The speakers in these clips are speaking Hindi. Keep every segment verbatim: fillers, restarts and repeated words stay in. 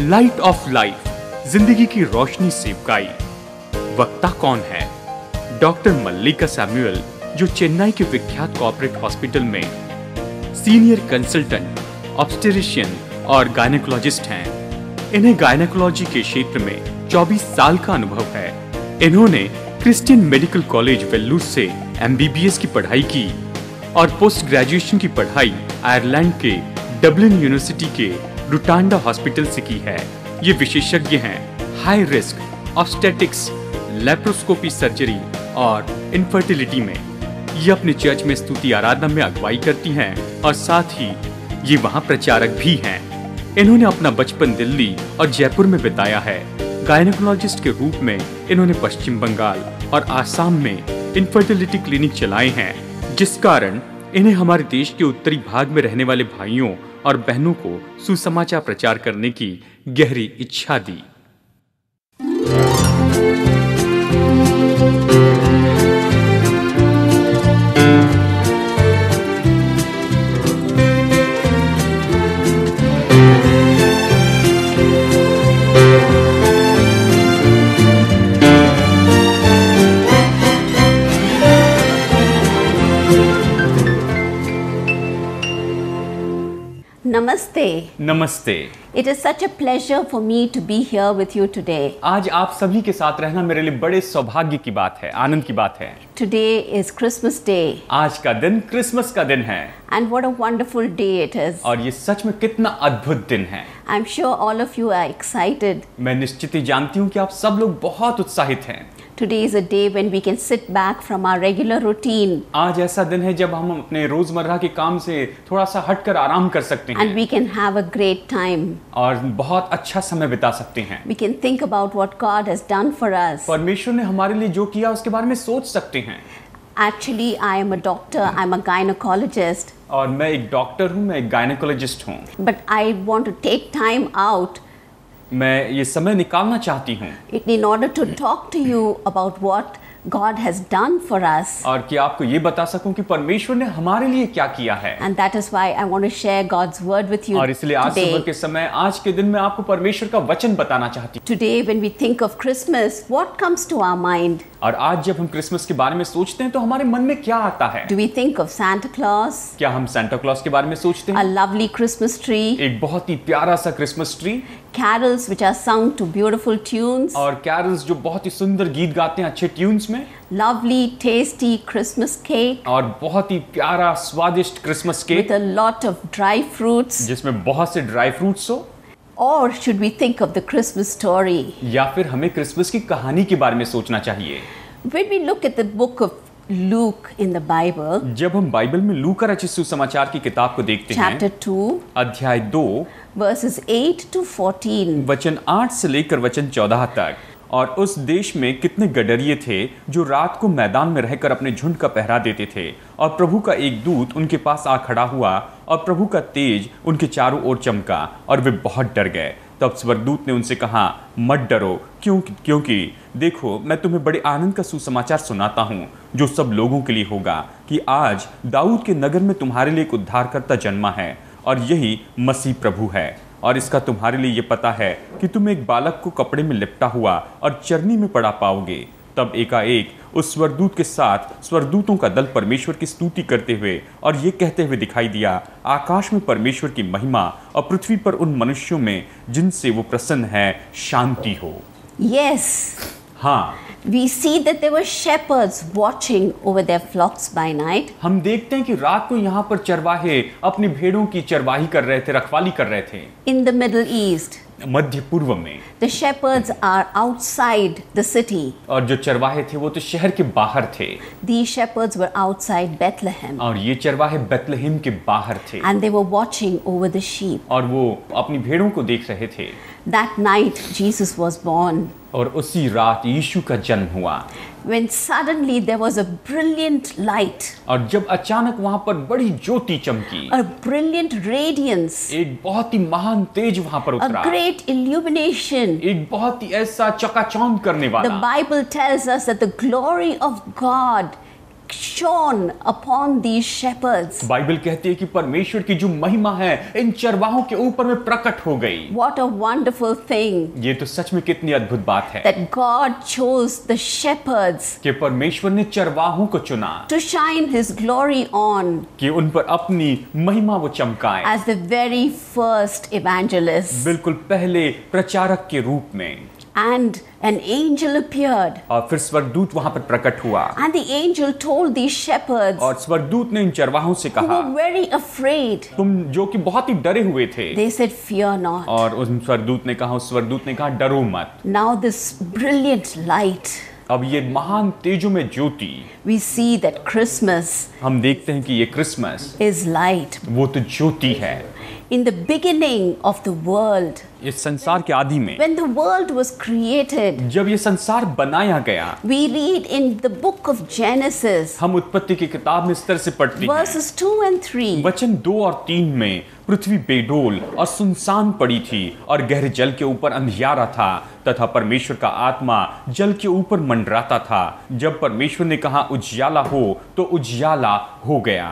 लाइट ऑफ लाइफ, जिंदगी की रोशनी सेवकाई। वक्ता कौन है? डॉक्टर मल्लिका सैमुअल, जो चेन्नई के विख्यात कॉर्पोरेट हॉस्पिटल में सीनियर कंसल्टेंट, ऑब्स्टेरिशियन और गायनेकोलॉजिस्ट हैं। इन्हें गायनेकोलॉजी के क्षेत्र में चौबीस साल का अनुभव है। इन्होंने क्रिश्चियन मेडिकल कॉलेज वेल्लूर से एम बी बी एस की पढ़ाई की और पोस्ट ग्रेजुएशन की पढ़ाई आयरलैंड के डबलिन यूनिवर्सिटी के रुटांडा हॉस्पिटल से की है। ये विशेषज्ञ हैं high risk obstetrics, laparoscopy surgery और इनफर्टिलिटी में। ये अपने चर्च में स्तुति आराधना में अगुवाई करती हैं और साथ ही ये वहाँ प्रचारक भी हैं। इन्होंने अपना बचपन दिल्ली और जयपुर में बिताया है। गायनेकोलॉजिस्ट के रूप में इन्होंने पश्चिम बंगाल और आसाम में इनफर्टिलिटी क्लिनिक चलाए हैं, जिस कारण इन्हें हमारे देश के उत्तरी भाग में रहने वाले भाइयों और बहनों को सुसमाचार प्रचार करने की गहरी इच्छा दी। Namaste. नमस्ते। It is such a pleasure for me to be here with you today. आज आप सभी के साथ रहना मेरे लिए बड़े सौभाग्य की बात है, आनंद की बात है। Today is Christmas Day. आज का दिन क्रिसमस का दिन है। And what a wonderful day it is. और ये सच में कितना अद्भुत दिन है। I'm sure all of you are excited. मैं निश्चित ही जानती हूँ कि आप सब लोग बहुत उत्साहित हैं। Today is a day when we can sit back from our regular routine. आज ऐसा दिन है जब हम अपने रोजमर्रा के काम से थोड़ा सा हटकर आराम कर सकते हैं। And we can have a great time. और बहुत अच्छा समय बिता सकते हैं। We can think about what God has done for us. परमेश्वर ने हमारे लिए जो किया उसके बारे में सोच सकते हैं। Actually, I am a doctor. I'm a gynecologist. और मैं एक डॉक्टर हूँ, मैं एक गायनेकोलॉजिस्ट हूँ। But I want to take time out मैं ये समय निकालना चाहती हूँ in order to talk to you about what God has done for us. और कि आपको ये बता सकूं कि परमेश्वर ने हमारे लिए क्या किया है। And that is why I want to share God's word with you और इसलिए आज सुबह today. के समय, आज के दिन में आपको परमेश्वर का वचन बताना चाहती हूँ। Today, when we think of Christmas, what comes to our mind? और आज जब हम क्रिसमस के बारे में सोचते हैं तो हमारे मन में क्या आता है? Do we think of Santa Claus? क्या हम सांता क्लॉस के बारे में सोचते A हैं? lovely Christmas tree? एक बहुत ही प्यारा सा Christmas tree Carols which are sung to beautiful tunes? और कैरल्स जो बहुत ही सुंदर गीत गाते हैं अच्छे ट्यून्स में, Lovely, tasty Christmas cake और बहुत ही प्यारा स्वादिष्ट Christmas with cake a lot of dry fruits? जिसमें बहुत से ड्राई फ्रूट्स हो। Or should we think of the Christmas story? या फिर हमें क्रिसमस की कहानी के बारे में सोचना चाहिए। When we look at the book of Luke in the Bible, जब हम बाइबल में लूका रचित सुसमाचार की किताब को देखते chapter हैं, two, अध्याय दो verses eight to fourteen. वचन आठ से लेकर वचन चौदह तक। और उस देश में कितने गडरिये थे जो रात को मैदान में रहकर अपने झुंड का पहरा देते थे। और प्रभु का एक दूत उनके पास आ खड़ा हुआ और प्रभु का तेज उनके चारों ओर चमका और वे बहुत डर गए। तब स्वर्गदूत ने उनसे कहा, मत डरो, क्यों क्योंकि देखो मैं तुम्हें बड़े आनंद का सुसमाचार सुनाता हूँ जो सब लोगों के लिए होगा, कि आज दाऊद के नगर में तुम्हारे लिए एक उद्धारकर्ता जन्मा है और यही मसीह प्रभु है। और इसका तुम्हारे लिए ये पता है कि तुम एक बालक को कपड़े में लिपटा हुआ और चरनी में पड़ा पाओगे। तब एकाएक उस स्वर्गदूत के साथ स्वर्गदूतों का दल परमेश्वर की स्तुति करते हुए और ये कहते हुए दिखाई दिया, आकाश में परमेश्वर की महिमा और पृथ्वी पर उन मनुष्यों में जिनसे वो प्रसन्न है शांति हो। Yes, हाँ, we see that there were shepherds watching over their flocks by night. हम देखते हैं कि रात को यहाँ पर चरवाहे अपनी भेड़ों की चरवाही कर रहे थे, रखवाली कर रहे थे। In the Middle East, मध्य पूर्व में the shepherds are outside the city. और जो चरवाहे थे वो तो शहर के बाहर थे। These shepherds were outside Bethlehem और ये चरवाहे बेथलेहेम के बाहर थे and they were watching over the sheep. और वो अपनी भेड़ों को देख रहे थे। That night, Jesus was born. और उसी रात यीशु का जन्म हुआ। When suddenly there was a brilliant light, और जब अचानक वहां पर बड़ी ज्योति चमकी, a brilliant radiance, एक बहुत ही महान तेज वहां पर a उतरा, great illumination. एक बहुत ही ऐसा चकाचौंध करने The वाला। Bible tells us that the glory of God shone upon these shepherds. Bible कहती है कि परमेश्वर की जो महिमा है इन चरवाहों के ऊपर में प्रकट हो गई। What a wonderful thing ये तो सच में कितनी अद्भुत बात है that God chose the shepherds कि परमेश्वर ने चरवाहों को चुना to shine His glory on कि उन पर अपनी महिमा वो चमकाए as the very first evangelists. बिल्कुल पहले प्रचारक के रूप में। And an angel appeared, और फिर स्वर्गदूत वहां पर प्रकट हुआ and the angel told these shepherds और स्वर्गदूत ने इन चरवाहों से who कहा, were very afraid. तुम जो कि बहुत ही डरे हुए थे। They said, "Fear not." और उस स्वर्गदूत ने कहा उस स्वर्गदूत ने कहा डरो मत। Now this brilliant light, अब ये महान तेजों में ज्योति, we see that Christmas हम देखते हैं कि ये क्रिसमस is light. वो तो ज्योति है। In the beginning of the world, इस संसार के आदि में when the world was created, जब ये संसार बनाया गया, we read in the book of Genesis, हम उत्पत्ति की किताब में इस तरह से पढ़ते हैं, verses two and three. वचन दो और तीन में पृथ्वी बेडोल और सुनसान पड़ी थी और गहरे जल के ऊपर अंधियारा था तथा परमेश्वर का आत्मा जल के ऊपर मंडराता था। जब परमेश्वर ने कहा उजियाला हो तो उजियाला हो गया।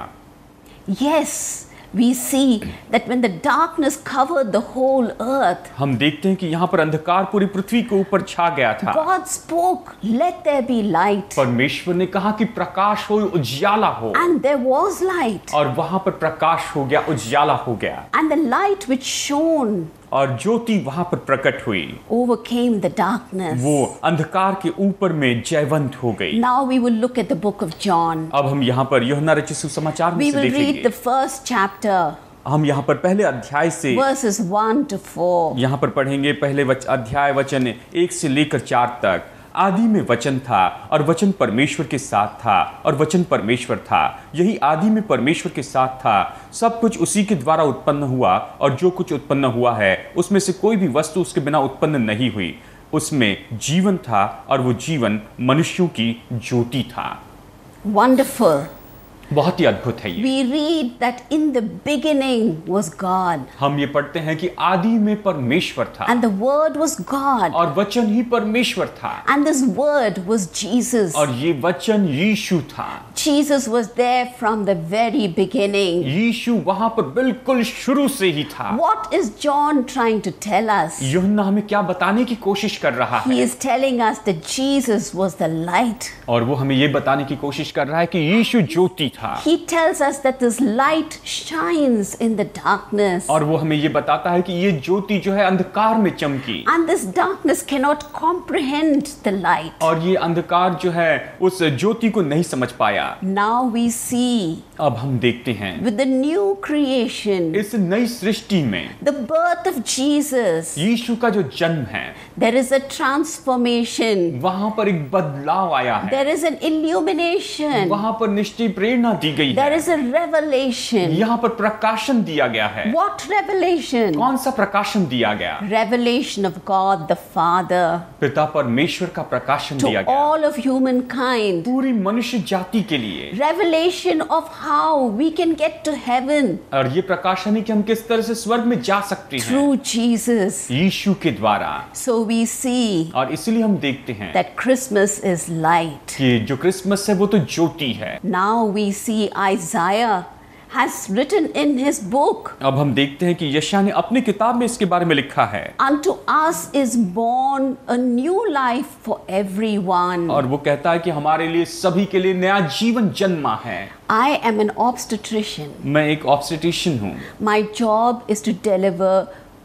Yes, we see that when the darkness covered the whole earth, हम देखते हैं कि यहाँ पर अंधकार पूरी पृथ्वी के ऊपर छा गया था। God spoke, "Let there be light." परमेश्वर ने कहा कि प्रकाश हो, उजियाला हो, And there was light. और वहां पर प्रकाश हो गया, उजियाला हो गया And the light which shone और ज्योति वहां पर प्रकट हुई, overcame the darkness. वो अंधकार के ऊपर में जयवंत हो गई। Now we will look at the book of John. अब हम यहाँ पर यूहन्ना रचित सुसमाचार में We से will read देखेंगे। the first chapter, हम यहाँ पर पहले अध्याय से verses one to four. यहाँ पर पढ़ेंगे पहले वच, अध्याय वचन एक से लेकर चार तक। आदि में वचन था और वचन परमेश्वर के साथ था और वचन परमेश्वर था। यही आदि में परमेश्वर के साथ था। सब कुछ उसी के द्वारा उत्पन्न हुआ और जो कुछ उत्पन्न हुआ है उसमें से कोई भी वस्तु उसके बिना उत्पन्न नहीं हुई। उसमें जीवन था और वो जीवन मनुष्यों की ज्योति था। Wonderful. बहुत ही अद्भुत है ये। We read that in the beginning was God, हम ये पढ़ते हैं कि आदि में परमेश्वर था and the Word was God, और वचन ही परमेश्वर था and this Word was Jesus. और ये वचन यीशु था। Jesus was there from the very beginning. यीशु वहां पर बिल्कुल शुरू से ही था। What is John trying to tell us? यूहन्ना हमें क्या बताने की कोशिश कर रहा He है? is telling us that Jesus was the light. और वो हमें ये बताने की कोशिश कर रहा है कि यीशु ज्योति था। He tells us that this light shines in the darkness. और वो हमें ये बताता है कि ये ज्योति जो है अंधकार में चमकी And this darkness cannot comprehend the light. और ये अंधकार जो है उस ज्योति को नहीं समझ पाया। Now we see अब हम देखते हैं with the new creation, इस नई सृष्टि में the birth of Jesus, यीशु का जो जन्म है there is a transformation. वहां पर एक बदलाव आया है। There is an illumination. वहां पर निश्चय प्रेरणा दी गई There है। is a revelation. यहाँ पर प्रकाशन दिया गया है। What revelation? कौन सा प्रकाशन दिया गया? Revelation of God the Father पिता परमेश्वर का प्रकाशन to दिया गया all of humankind. पूरी मनुष्य जाति के लिए। Revelation of how we can get to heaven और ये प्रकाशन है कि हम किस तरह से स्वर्ग में जा सकते हैं through Jesus. यीशु के द्वारा। So we see और इसलिए हम देखते हैं that Christmas is light. कि जो क्रिसमस है वो तो ज्योति है। Now we see Isaiah has written in his book, अब हम देखते हैं कि यशायाह ने अपनी किताब में इसके बारे में लिखा है। unto us is born a new life for everyone. और वो कहता है कि हमारे लिए सभी के लिए नया जीवन जन्मा है। I am an obstetrician. मैं एक ऑब्स्टेट्रिशियन हूँ। My job is to deliver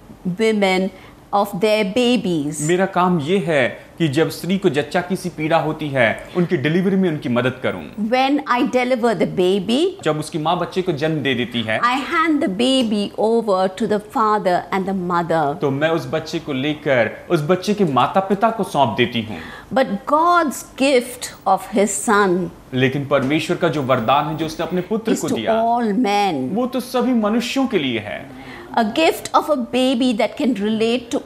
women of their babies. मेरा काम ये है कि जब स्त्री को जच्चा की सी पीड़ा होती है उनकी डिलीवरी में उनकी मदद करूं। When I deliver the baby, जब उसकी माँ बच्चे को जन्म दे देती है I hand the baby over to the father and the mother. तो मैं उस बच्चे को लेकर उस बच्चे के माता पिता को सौंप देती हूँ। But God's gift of his son लेकिन परमेश्वर का जो वरदान है जो उसने अपने पुत्र is को to दिया all men. वो तो सभी मनुष्यों के लिए है। A gift of a baby that can relate to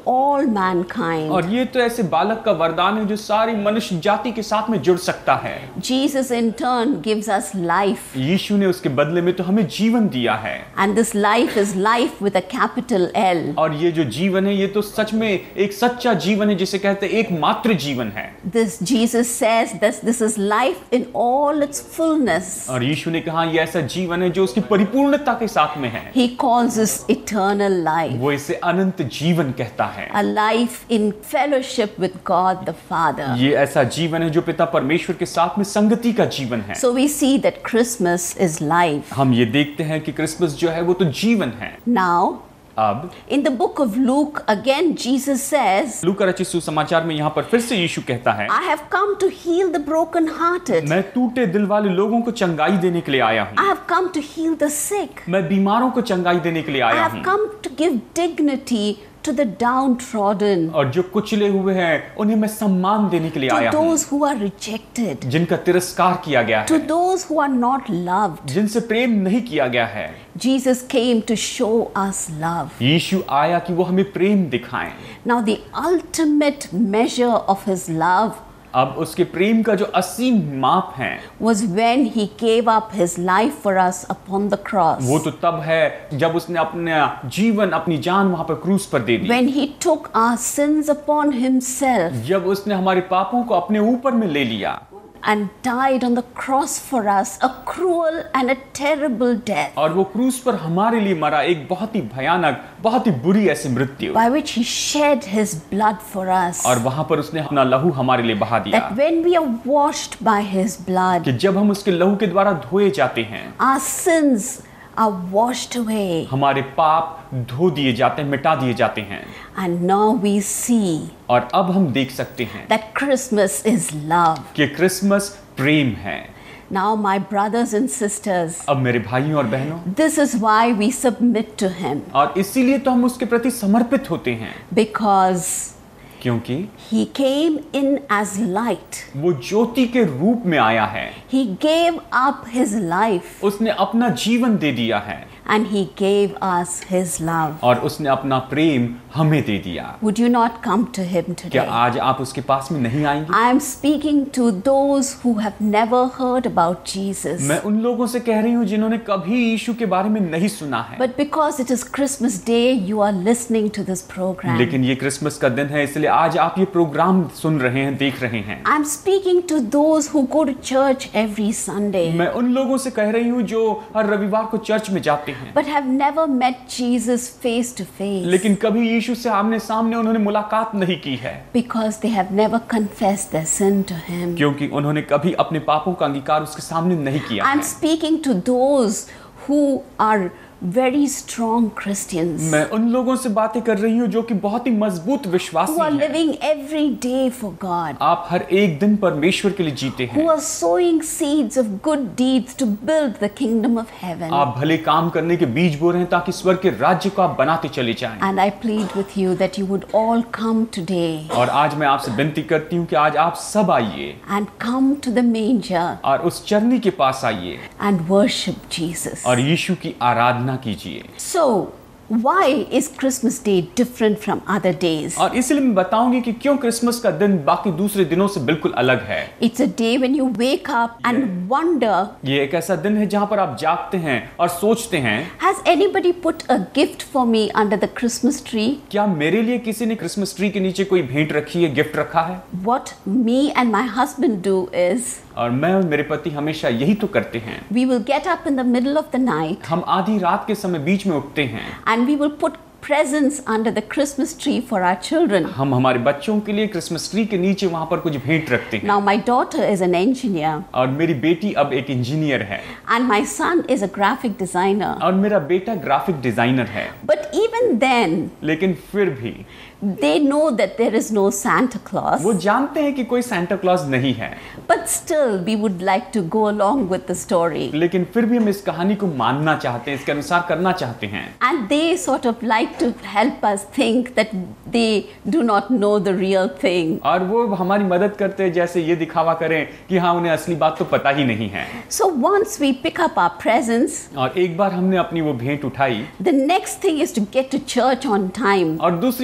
all mankind. और ये तो ऐसे बालक का वरदान है जो सारी मनुष्य जाति के साथ में जुड़ सकता है। Jesus in turn gives us life. यीशु ने उसके बदले में तो हमें जीवन दिया है। And this life is life with a capital L. और ये जो जीवन है ये तो सच में एक सच्चा जीवन है जिसे कहते हैं एकमात्र जीवन है। This Jesus says that this is life in all its fullness. और यीशु ने कहा ये ऐसा जीवन है जो उसकी परिपूर्णता के साथ में है। He calls this eternal life. वो इसे अनंत जीवन कहता है। A life in fellowship with God the Father. ये ऐसा जीवन है जो पिता परमेश्वर के साथ में संगति का जीवन है। So we see that Christmas is life. हम ये देखते हैं कि क्रिसमस जो है वो तो जीवन है। Now, अब in the book of Luke, again Jesus says, लूका रचित सुसमाचार में यहाँ पर फिर से यीशु कहता है, I have come to heal the brokenhearted. मैं टूटे दिल वाले लोगों को चंगाई देने के लिए आया हूँ। I have come to heal the sick. मैं बीमारों को चंगाई देने के लिए I आया have हूँ। come to give dignity to the downtrodden, और जो कुचले हुए हैं उन्हें मैं सम्मान देने के लिए to आया हूँ। those who are rejected, जिनका तिरस्कार किया गया to है, those who are not loved. जिनसे प्रेम नहीं किया गया है। Jesus came to show us love. यीशु आया कि वो हमें प्रेम दिखाएं। Now, the ultimate measure of his love अब उसके प्रेम का जो असीम माप है was when he gave up his life for us upon the cross. वो तो तब है जब उसने अपना जीवन अपनी जान वहां पर क्रूस पर दे दी। When he took our sins upon himself जब उसने हमारे पापों को अपने ऊपर में ले लिया and died on the cross for us, a cruel and a terrible death, और वो क्रूस पर हमारे लिए मरा, एक बहुत ही भयानक बहुत ही बुरी ऐसी मृत्यु, by which he shed his blood for us. और वहां पर उसने अपना लहू हमारे लिए बहा दिया। That when we are washed by his blood, कि जब हम उसके लहू के द्वारा धोए जाते हैं, our sins are washed away. हमारे पाप धो दिए जाते हैं, मिटा दिए जाते हैं। And now we see और अब हम देख सकते हैं that Christmas is love. कि क्रिसमस प्रेम है। Now, my brothers and sisters, अब मेरे भाइयों और बहनों, this is why we submit to him, और इसीलिए तो हम उसके प्रति समर्पित होते हैं, because क्योंकि he came in as light. वो ज्योति के रूप में आया है। He gave up his life उसने अपना जीवन दे दिया है and he gave us his love. और उसने अपना प्रेम हमें दे दिया। Would you not come to him क्या today? आज आप उसके पास में नहीं आएंगे? I am speaking to those who have never heard about Jesus. मैं उन लोगों से कह रही हूँ जिन्होंने कभी यीशु के बारे में नहीं सुना है, But because it is Christmas Day, you are listening to this program. लेकिन ये क्रिसमस का दिन है इसलिए आज आप ये प्रोग्राम सुन रहे हैं, देख रहे हैं। I'm speaking to those who go to church every Sunday, मैं उन लोगों से कह रही हूँ जो हर रविवार को चर्च में जाते हैं, but have never met Jesus face to face, लेकिन कभी यीशु से आमने सामने उन्होंने मुलाकात नहीं की है, because they have never confessed their sin to him. क्योंकि उन्होंने कभी अपने पापों का अंगीकार उसके सामने नहीं किया I'm है। speaking to those who are very strong Christians, मैं उन लोगों से बातें कर रही हूँ जो कि बहुत ही मजबूत विश्वासी who are हैं। living every day for God, आप हर एक दिन परमेश्वर के लिए जीते who हैं। are sowing seeds of good deeds to build the kingdom of heaven. आप भले काम करने के बीज बो रहे हैं ताकि स्वर्ग के राज्य को आप बनाते चले जाएं। And I plead with you that you would all come today और आज मैं आपसे विनती करती हूँ कि आज आप सब आइए and come to the manger और उस चरनी के पास आइए and worship Jesus. और यीशु की आराधना कीजिए। So, why is Christmas Day different from other days? और इसलिए मैं बताऊंगी कि क्यों क्रिसमस का दिन बाकी दूसरे दिनों से बिल्कुल अलग है। It's a day when you wake up and wonder, ये एक ऐसा दिन है जहाँ पर आप जागते हैं और सोचते हैं, has anybody put a gift for me under the Christmas tree? क्या मेरे लिए किसी ने क्रिसमस ट्री के नीचे कोई भेंट रखी है, गिफ्ट रखा है? What me and my husband do is, और मैं और मेरे पति हमेशा यही तो करते हैं। we will get up in the middle of the night हम आधी रात के समय बीच में उठते हैं, and we will put presents under the Christmas tree for our children. हम हमारे बच्चों के लिए क्रिसमस ट्री के नीचे वहाँ पर कुछ भेंट रखते हैं। Now, my daughter is an engineer और मेरी बेटी अब एक इंजीनियर है and my son is a graphic designer. और मेरा बेटा ग्राफिक डिजाइनर है, But even then, लेकिन फिर भी they know that there is no Santa Claus. वो जानते हैं कि कोई सांता क्लॉज नहीं है, But still, we would like to go along with the story. लेकिन फिर भी हम इस कहानी को मानना चाहते हैं, इसके अनुसार करना चाहते हैं। And they sort of like to help us think that they do not know the real thing. और वो हमारी मदद करते हैं जैसे ये दिखावा करें कि हाँ उन्हें असली बात तो पता ही नहीं है। So once we pick up our presents, और एक बार हमने अपनी वो भेंट उठाई, the next thing is to get to church on time. और दूसरी बात तो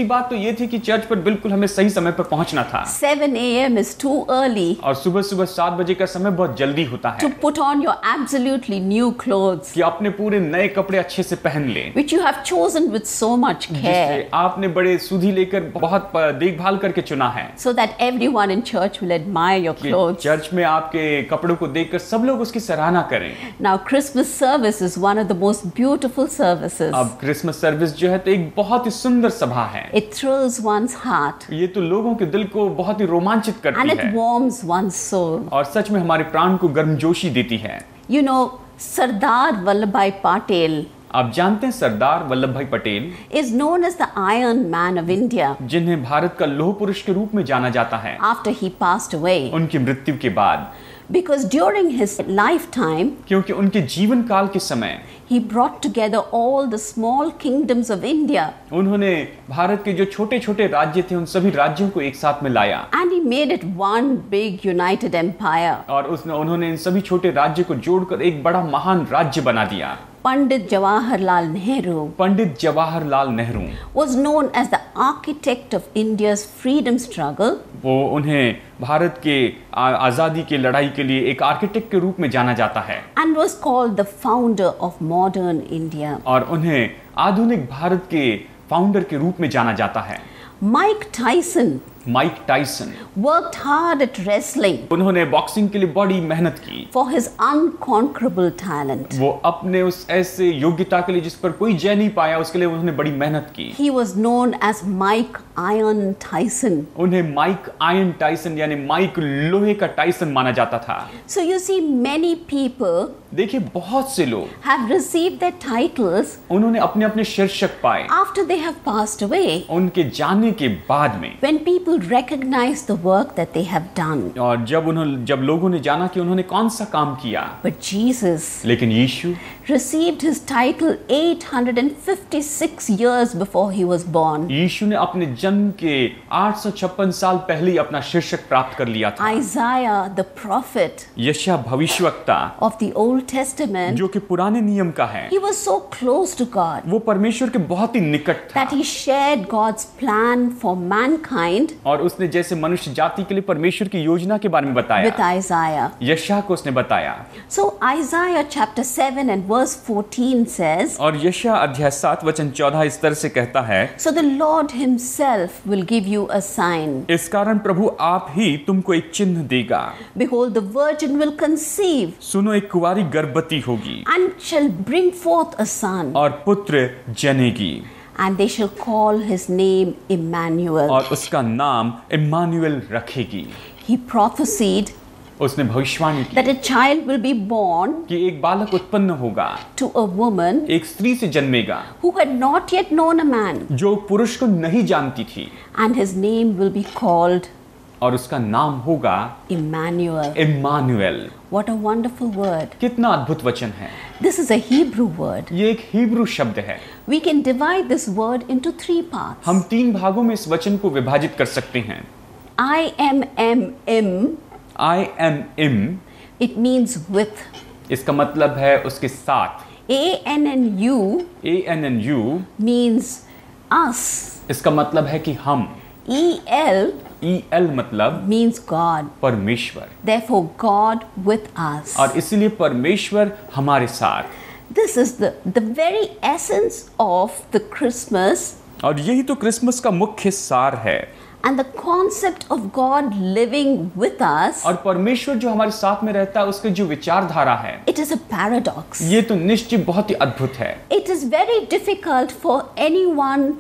ये थी कि चर्च पर बिल्कुल हमें सही समय पर पहुंचना था। seven a m is too early और सुबह सुबह सात बजे का समय बहुत जल्दी होता to है put on your absolutely new clothes, कि अपने पूरे नए कपड़े अच्छे से पहन लें, which you have chosen with so much care, जिससे आपने बड़े सुधी लेकर बहुत प- देखभाल करके चुना है so that everyone in church will admire your कि clothes. चर्च में आपके कपड़ों को देखकर सब लोग उसकी सराहना करें। Now, Christmas service is one of the most beautiful services. अब क्रिसमस सर्विस जो है तो एक बहुत ही सुंदर सभा है। It thrills one's heart ये तो लोगों के दिल को बहुत ही रोमांचित and करती it है warms one's soul. और सच में हमारे प्राण को गर्मजोशी देती है। You know, Sardar Vallabhbhai Patel आप जानते हैं सरदार वल्लभ भाई Patel, is known as the Iron Man of India जिन्हें भारत का लौह पुरुष के रूप में जाना जाता है after he passed away. उनकी मृत्यु के बाद, Because during his lifetime, क्योंकि उनके जीवन काल के समय he brought together all the small kingdoms of India उन्होंने भारत के जो छोटे छोटे राज्य थे उन सभी राज्यों को एक साथ में लाया and he made it one big united empire. और उसने उन्होंने इन सभी छोटे राज्य को जोड़कर एक बड़ा महान राज्य बना दिया। Pandit Jawaharlal Nehru Pandit Jawaharlal Nehru was known as the architect of India's freedom struggle वो उन्हें भारत के आ- आज़ादी की लड़ाई के लिए एक आर्किटेक्ट के रूप में जाना जाता है and was called the founder of modern India. और उन्हें आधुनिक भारत के फाउंडर के रूप में जाना जाता है। Mike Tyson Mike Tyson worked hard at wrestling उन्होंने बॉक्सिंग के लिए बड़ी मेहनत की, for his unconquerable talent. वो अपने उस ऐसे योग्यता के लिए जिस पर कोई जय नहीं पाया उसके लिए उन्होंने बड़ी मेहनत की। He was known as Mike Iron Tyson. उन्हें माइक आयन टाइसन यानी माइक लोहे का टाइसन माना जाता था। So you see, many people देखिए बहुत से लोग have received their titles उन्होंने अपने अपने शीर्षक पाए after they have passed away, उनके जाने के बाद में, when people recognize the work that they have done. और जब उन्होंने जब लोगों ने जाना कि उन्होंने कौन सा काम किया। But Jesus लेकिन यीशु received his title eight hundred fifty-six years before he was born. यीशु ने अपने जन्म के आठ सौ छप्पन साल पहले ही अपना शीर्षक प्राप्त कर लिया था। Isaiah, the prophet यशायाह भविष्यवक्ता of the Old Testament, जो कि पुराने नियम का है, he was so close to God वो परमेश्वर के बहुत ही निकट था that he shared God's plan for mankind और उसने जैसे मनुष्य जाति के लिए परमेश्वर की योजना के बारे में with बताया, Isaiah. यशायाह को उसने बताया। So Isaiah chapter seven and verse fourteen says, और यशायाह अध्याय सात वचन चौदह इस तरह से कहता है, so the Lord himself will give you a sign. इस कारण प्रभु आप ही तुमको एक चिन्ह देगा, Behold, the virgin will conceive सुनो एक कुंवारी गर्भवती होगी and shall bring forth a son, और पुत्र जनेगी and they shall call his name Emmanuel. और उसका नाम इम्मानुएल रखेगी। He prophesied उसने भविष्यवाणी की that a child will be born कि एक बालक उत्पन्न होगा, to a woman एक स्त्री से जन्मेगा who had not yet known a man, जो पुरुष को नहीं जानती थी, and his name will be called और उसका नाम होगा Emmanuel. Emmanuel. What a wonderful word. कितना अद्भुत वचन है। This is a Hebrew word. ये एक हिब्रू शब्द है। We can divide this word into three parts. हम तीन भागों में इस वचन को विभाजित कर सकते हैं। I am M M. I M M It means with. इसका मतलब है उसके साथ। A N N U A N N U means us. इसका मतलब है कि हम। E L ई एल मतलब means God. परमेश्वर, Therefore, God with us. और इसलिए परमेश्वर हमारे साथ। This is the, the very essence of the Christmas और यही तो क्रिसमस का मुख्य सार है। and the concept of God living with us. और परमेश्वर जो हमारे साथ में रहता है उसके जो विचारधारा है, It is a paradox. ये तो निश्चय बहुत ही अद्भुत है। It is very difficult for anyone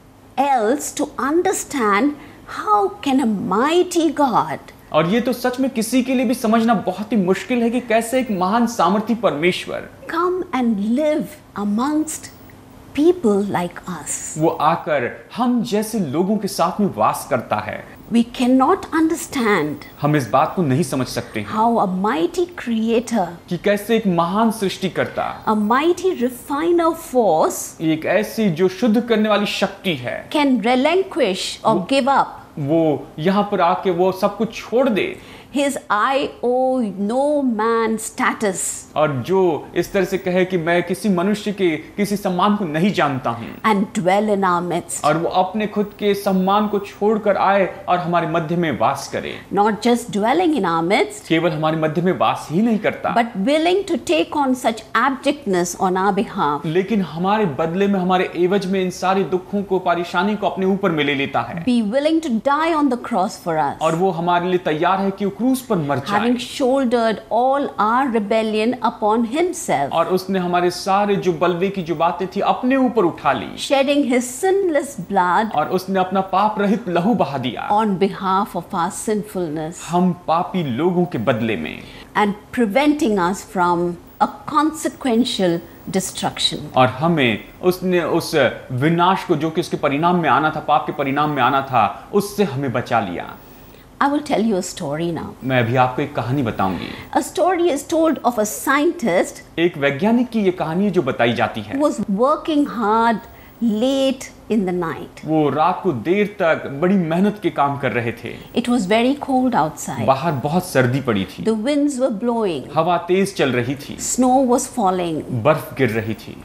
else to understand how can a mighty God और ये तो सच में किसी के लिए भी समझना बहुत ही मुश्किल है कि कैसे एक महान सामर्थी परमेश्वर come and live amongst people like us. वो आकर हम जैसे लोगों के साथ में वास करता है। We cannot understand हम इस बात को नहीं समझ सकते हैं how a mighty creator, कि कैसे एक महान सृष्टिकर्ता, a mighty refiner force एक ऐसी जो शुद्ध करने वाली शक्ति है, can relinquish or give up वो यहाँ पर आके वो सब कुछ छोड़ दे his I owe no man status. और जो इस तरह से कहे कि मैं किसी मनुष्य के किसी सम्मान को नहीं जानता हूँ, and dwell in our midst. और वो अपने खुद के सम्मान को छोड़कर आए और हमारे मध्य में वास करे. Not just dwelling in our midst, केवल हमारे मध्य में वास ही नहीं करता, but willing to take on such abjectness on our behalf. लेकिन हमारे बदले में, हमारे एवज में इन सारे दुखों को, परेशानी को अपने ऊपर में ले लेता है. Be willing to die on the cross for us. और वो हमारे लिए तैयार है कि वो क्रूस पर मर जाए. Having shouldered all our rebellion upon himself. और उसने हमारे सारे जो बलवे की जो बातें थी अपने ऊपर उठा ली. Shedding his sinless blood. और उसने अपना पाप रहित लहू बहा दिया. On behalf of our sinfulness. हम पापी लोगों के बदले में. And preventing us from a consequential destruction. और हमें उसने उस विनाश को, जो कि उसके परिणाम में आना था, पाप के परिणाम में आना था, उससे हमें बचा लिया. I will tell you a story now. मैं अभी आपको एक कहानी बताऊंगी. A story is told of a scientist. एक वैज्ञानिक की ये कहानी जो बताई जाती है. Who was working hard late in the night. वो रात को देर तक बड़ी मेहनत के काम कर रहे थे. It was very cold outside. बाहर बहुत सर्दी पड़ी थी. The winds were blowing. हवा तेज चल रही थी. Snow was falling. बर्फ गिर रही थी.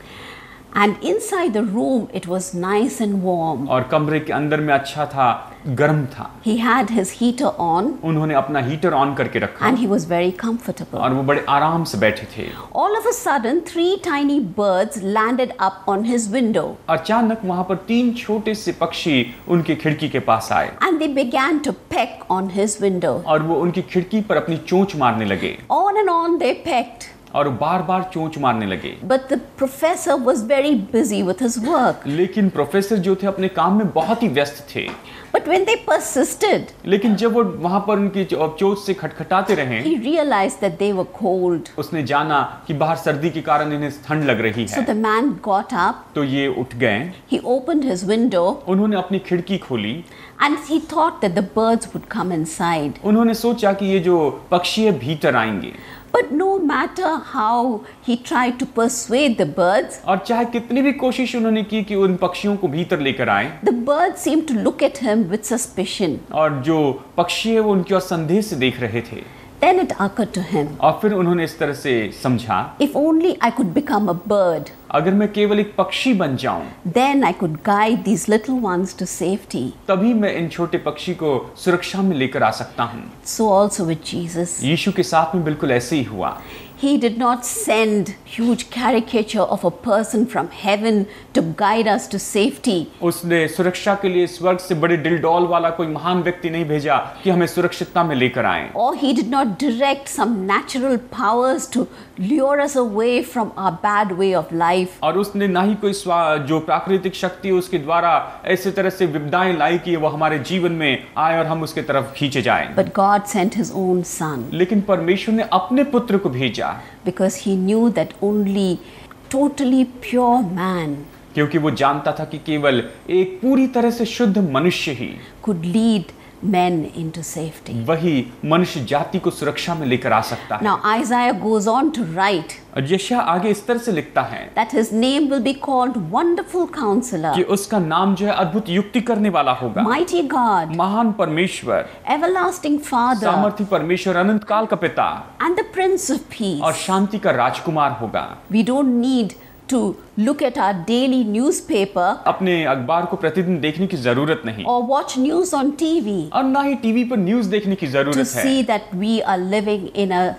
And inside the room it was nice and warm. और कमरे के अंदर में अच्छा था, गर्म था. He had his heater on. उन्होंने अपना हीटर ऑन करके रखा. And he was very comfortable. और वो बड़े आराम से बैठे थे. All of a sudden three tiny birds landed up on his window. अचानक वहां पर तीन छोटे से पक्षी उनकी खिड़की के पास आए. And they began to peck on his window. और वो उनकी खिड़की पर अपनी चोंच मारने लगे. On and on they pecked. और बार बार चोंच मारने लगे. But the professor was very busy with his work. लेकिन प्रोफेसर जो थे अपने काम में बहुत ही व्यस्त थे. But when they persisted, लेकिन जब वो वहां पर उनकी चोंच से खटखटाते रहे, he realized that they were cold. उसने जाना कि बाहर सर्दी के कारण इन्हें ठंड लग रही So है. the man got up. तो ये उठ गए. He opened his window. उन्होंने अपनी खिड़की खोली. And he thought that the birds would come inside. उन्होंने सोचा कि ये जो पक्षी है भीतर आएंगे. But no matter how he tried to persuade the birds, और चाहे कितनी भी कोशिश उन्होंने की कि उन पक्षियों को भीतर लेकर आए, the birds seemed to look at him with suspicion. और जो पक्षी है वो उनकी ओर संदेह से देख रहे थे. Then it occurred to him, और फिर उन्होंने इस तरह से समझा, if only I could become a bird, अगर मैं केवल एक पक्षी बन जाऊं, then I could guide these little ones to safety. तभी मैं इन छोटे पक्षी को सुरक्षा में लेकर आ सकता हूं. So also with Jesus. यीशु के साथ में बिल्कुल ऐसे ही हुआ. He did not send huge caricature of a person from heaven to guide us to safety. उसने सुरक्षा के लिए स्वर्ग से बड़े डिलडॉल वाला कोई महान व्यक्ति नहीं भेजा कि हमें सुरक्षितता में लेकर आए. Or he did not direct some natural powers to lure us away from our bad way of life. और उसने ना ही कोई जो प्राकृतिक शक्ति है उसके द्वारा ऐसे तरह से विपदाएं लाई कि वो हमारे जीवन में आए और हम उसके तरफ खींचे जाएं. But God sent his own son. लेकिन परमेश्वर ने अपने पुत्र को भेजा. Because he knew that only totally pure man क्योंकि वो जानता था कि केवल एक पूरी तरह से शुद्ध मनुष्य ही could lead men into safety. वही मनुष्य जाति को सुरक्षा में लेकर आ सकता है. Now Isaiah goes on to write यशायाह आगे इस तरह से लिखता है that his name will be called Wonderful Counselor, कि उसका नाम जो है अद्भुत युक्ति करने वाला होगा, Mighty God, महान परमेश्वर, Everlasting Father, सामर्थी परमेश्वर, अनंत काल का पिता, and the Prince of Peace. और शांति का राजकुमार होगा. We don't need to look at our daily newspaper अपने अखबार को प्रतिदिन देखने की जरूरत नहीं, or watch news on T V और ना ही टीवी पर न्यूज़ देखने की to जरूरत है see that we are living in a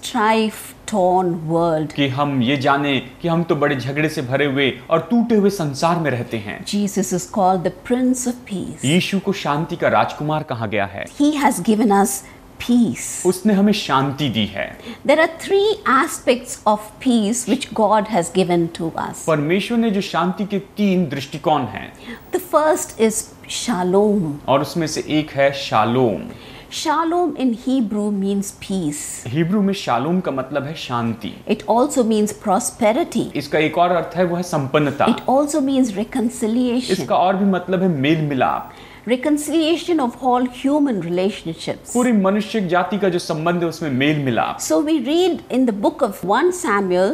strife-torn world. कि हम ये जाने कि हम तो बड़े झगड़े से भरे हुए और टूटे हुए संसार में रहते हैं. Jesus is called the Prince of Peace. यीशु को शांति का राजकुमार कहा गया है. He has given us peace. उसने हमें शांति दी है. There are three aspects of peace which God has given to us. परमेश्वर ने जो शांति के तीन दृष्टिकोण हैं, The first is shalom. और उसमें से एक है shalom. Shalom in Hebrew means peace. Hebrew में शालोम का मतलब है शांति. It also means prosperity. इसका एक और अर्थ है वो है संपन्नता. It also means reconciliation. इसका और भी मतलब है मेल मिलाप. Reconciliation of all human relationships. पूरी मनुष्य जाति का जो संबंध है उसमें मेल मिलाप. So we read in the book of First Samuel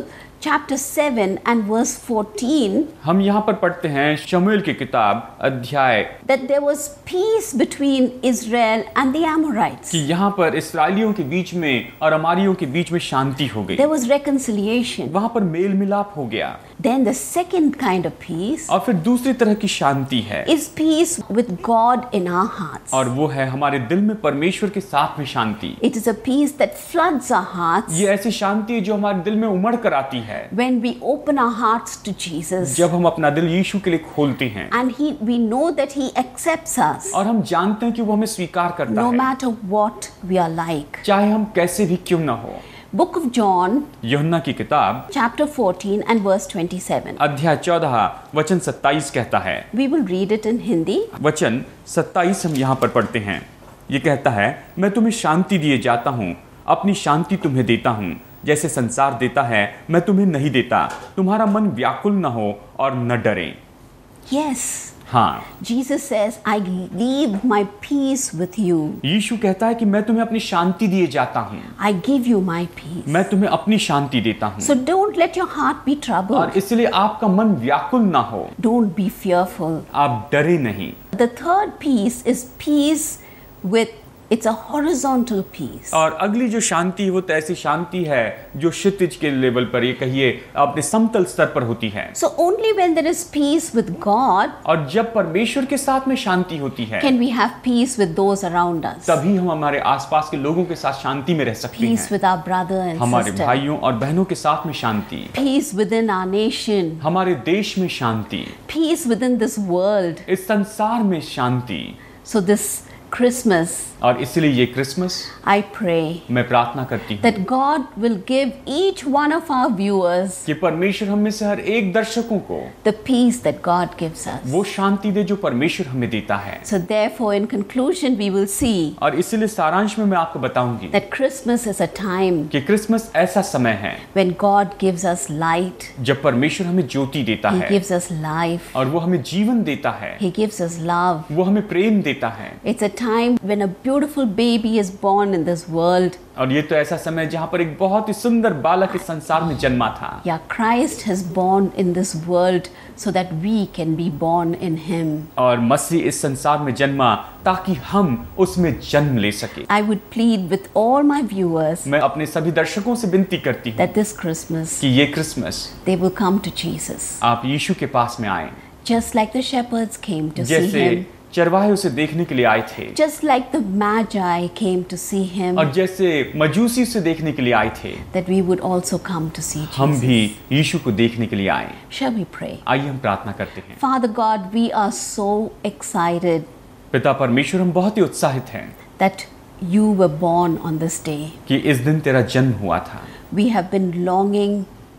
chapter seven and verse fourteen, हम यहाँ पर पढ़ते हैं शमूएल की किताब अध्याय that there was peace between Israel and the Amorites. कि यहाँ पर इस्राएलियों के बीच में और अमारियों के बीच में शांति हो गई, There was reconciliation. वहाँ पर मेल मिलाप हो गया। Then the second kind of peace और फिर दूसरी तरह की शांति है is peace with God in our hearts. और वो है हमारे दिल में परमेश्वर के साथ में शांति। It is a peace that floods our hearts ये ऐसी शांति है जो हमारे दिल में उमड़ कर आती है when we open our hearts to Jesus. जब हम अपना दिल यीशु के लिए खोलते हैं And he, we know that he accepts us और हम जानते हैं कि वो हमें स्वीकार करता no है, matter what we are like. चाहे हम कैसे भी क्यों ना हो। Book of John, यूहन्ना की किताब chapter fourteen and verse twenty-seven. अध्याय चौदह वचन सत्ताईस कहता है, We will read it in Hindi. वचन सत्ताईस हम यहाँ पर पढ़ते हैं। ये कहता है, मैं तुम्हें शांति दिए जाता हूँ, अपनी शांति तुम्हें देता हूँ, जैसे संसार देता है मैं तुम्हें नहीं देता, तुम्हारा मन व्याकुल न हो और न डरे। Yes. हाँ, Jesus says, I leave my peace with you. यीशु कहता है कि मैं तुम्हें अपनी शांति दिए जाता हूँ, I give you my peace. मैं तुम्हें अपनी शांति देता हूँ। So don't let your heart be और troubled. इसलिए आपका मन व्याकुल ना हो, Don't be fearful. आप डरे नहीं। The third peace is peace with, it's a horizontal peace. और अगली जो शांति वो तो ऐसी शांति है जो क्षितिज के लेवल पर, ये कहिए अपने समतल स्तर पर होती है। So only when there is peace with God और जब परमेश्वर के साथ में शांति होती है can we have peace with those around us. तभी हम हमारे आसपास के लोगों के साथ शांति में रह सकते Peace हैं। with our brother and हमारे sister. भाइयों और बहनों के साथ में शांति, Peace within our nation. हमारे देश में शांति, Peace within this world. इस संसार में शांति। So this Christmas, और इसलिए ये क्रिसमस I pray मैं प्रार्थना करती हूँ that God will give each one of our viewers कि परमेश्वर हम में से हर एक दर्शकों को the peace that God gives us. वो शांति दे जो परमेश्वर हमें देता है। So therefore, in conclusion, we will see और इसलिए सारांश में मैं आपको बताऊंगी that Christmas is a time कि क्रिसमस ऐसा समय है when God gives us light, जब परमेश्वर हमें ज्योति देता He है gives us life, और वो हमें जीवन देता है, He gives us love. वो हमें प्रेम देता है। It's a time when a beautiful baby is born in this world. और ये तो ऐसा समय जहाँ पर एक बहुत ही सुंदर बालक इस संसार में जन्मा था। Yeah, Christ has born in this world so that we can be born in Him. और मसीह इस संसार में जन्मा ताकि हम उसमें जन्म ले सके। I would plead with all my viewers मैं अपने सभी दर्शकों से विनती करती हूँ that this Christmas कि ये Christmas they will come to Jesus. आप यीशु के पास में आए, Just like the shepherds came to see जैसे Him. चरवाहे उसे देखने के लिए आए थे, Just like the Magi came to see Him. और जैसे मजूसी उसे देखने के लिए आए थे, That we would also come to see हम Jesus. भी यीशु को देखने के लिए आए। Shall we pray? आइए हम प्रार्थना करते हैं। Father God, we are so excited पिता परमेश्वर, हम बहुत ही उत्साहित हैं that you were born on this day. कि इस दिन तेरा जन्म हुआ था। We have been longing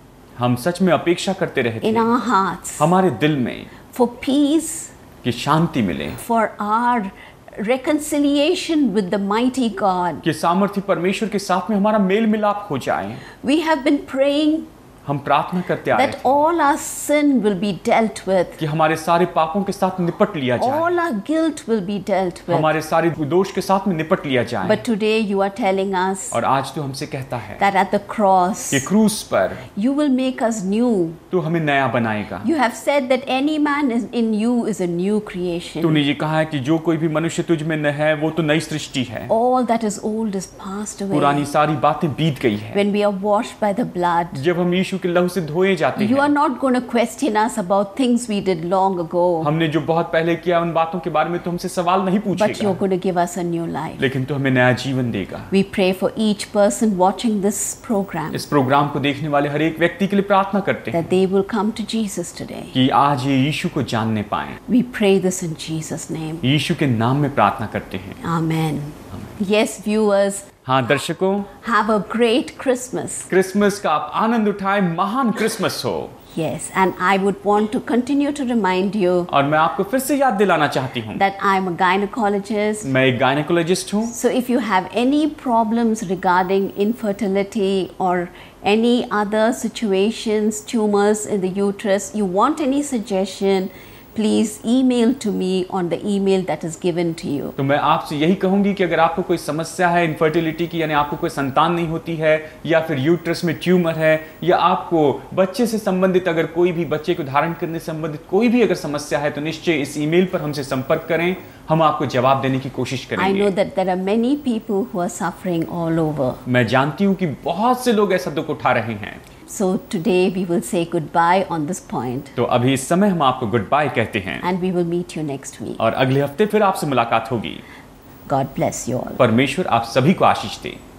हम सच में अपेक्षा करते रहे in थे our hearts हमारे दिल में for peace, कि शांति मिले, for our reconciliation with the mighty God. कि सामर्थ्य परमेश्वर के साथ में हमारा मेल मिलाप हो जाए। We have been praying हम प्रार्थना करते आ रहे that थे all our sin will be dealt with, कि हमारे सारे पापों के साथ निपट लिया जाए, all our guilt will be dealt with. हमारे सारे दोष के साथ में निपट लिया जाए। But today you are telling us और आज तो हमसे कहता है that at the cross कि क्रूस पर you will make us new. तू हमें नया बनाएगा। You have said that any man is in you is a new creation. तूने ये कहा है कि जो कोई भी मनुष्य तुझ में न है वो तो नई सृष्टि है, All that is old is passed पुरानी away. सारी बातें बीत गई है। When we are washed by the blood, जब हम यीशु के लहू से धोए जाते you are हैं, not going to question us about things we did long ago, हमने जो बहुत पहले किया उन बातों के बारे में तो हमसे सवाल नहीं but you're पूछेगा, going to give us a new life. लेकिन तो हमें नया जीवन देगा। We pray for each person watching this program इस प्रोग्राम को देखने वाले हर एक व्यक्ति के लिए प्रार्थना करते हैं that they will come to Jesus today. कि आज ये यीशु को जानने पाए। We pray this in Jesus' name. यीशु के नाम में प्रार्थना करते हैं। Amen. Yes, viewers, हाँ दर्शकों, have a great Christmas. Christmas का आप आनंद उठाएं, महान क्रिसमस हो। Yes, and I would want to continue to remind you और मैं आपको फिर से याद दिलाना चाहती हूँ, that I'm a gynecologist. मैं एक गायनेकोलॉजिस्ट हूँ। So if you have any problems regarding infertility or any other situations, tumors in the uterus, you want any suggestion, please email to me on the email that is given to you. तो मैं आपसे यही कहूंगी कि अगर आपको कोई समस्या है इनफर्टिलिटी की, यानी आपको कोई संतान नहीं होती है, या फिर यूट्रस में ट्यूमर है, या आपको बच्चे से संबंधित अगर कोई भी बच्चे को धारण करने से संबंधित कोई भी अगर समस्या है, तो निश्चय इस ईमेल पर हमसे संपर्क करें, हम आपको जवाब देने की कोशिश I करेंगे। know that there are many people who are suffering all over. मैं जानती हूँ कि बहुत से लोग ऐसा दुख उठा रहे हैं। So today we will say goodbye on this point. तो अभी इस समय हम आपको गुड बाय कहते हैं, And we will meet you next week. और अगले हफ्ते फिर आपसे मुलाकात होगी। God bless you all. परमेश्वर आप सभी को आशीष दे।